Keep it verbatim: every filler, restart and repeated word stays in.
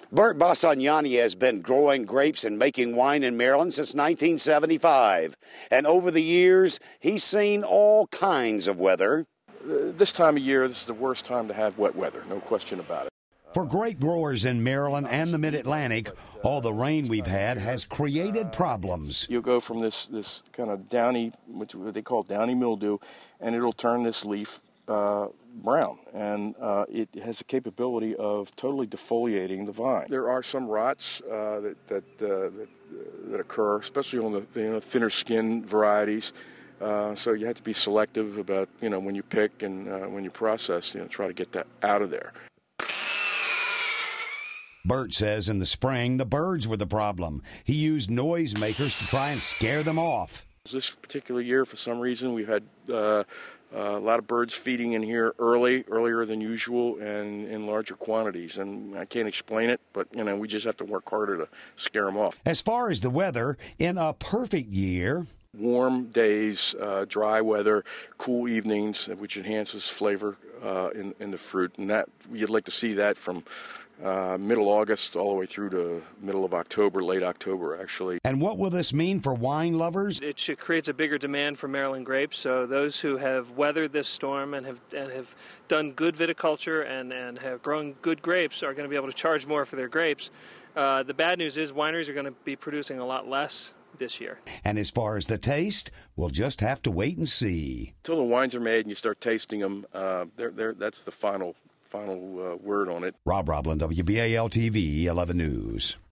Bert Bassagnani has been growing grapes and making wine in Maryland since nineteen seventy-five. And over the years, he's seen all kinds of weather. Uh, this time of year, this is the worst time to have wet weather, no question about it. For grape growers in Maryland and the Mid-Atlantic, all the rain we've had has created problems. You'll go from this, this kind of downy, what they call downy mildew, and it'll turn this leaf uh, brown, and uh, it has the capability of totally defoliating the vine. There are some rots uh, that that, uh, that uh, that occur, especially on the you know, thinner skin varieties. Uh, so you have to be selective about you know when you pick and uh, when you process. You know, try to get that out of there. Bert says in the spring the birds were the problem. He used noisemakers to try and scare them off. This particular year, for some reason, we've had uh, uh, a lot of birds feeding in here early, earlier than usual, and in larger quantities. And I can't explain it, but you know we just have to work harder to scare them off. As far as the weather, in a perfect year, warm days, uh, dry weather, cool evenings, which enhances flavor uh, in, in the fruit, and that you'd like to see that from uh, middle August all the way through to middle of October, late October, actually. And what will this mean for wine lovers? It should, creates a bigger demand for Maryland grapes. So those who have weathered this storm and have and have done good viticulture and and have grown good grapes are going to be able to charge more for their grapes. Uh, the bad news is wineries are going to be producing a lot less this year. And as far as the taste, we'll just have to wait and see. Until the wines are made and you start tasting them, uh, they're, they're, that's the final final uh, word on it. Rob Roblin, W B A L T V, eleven News.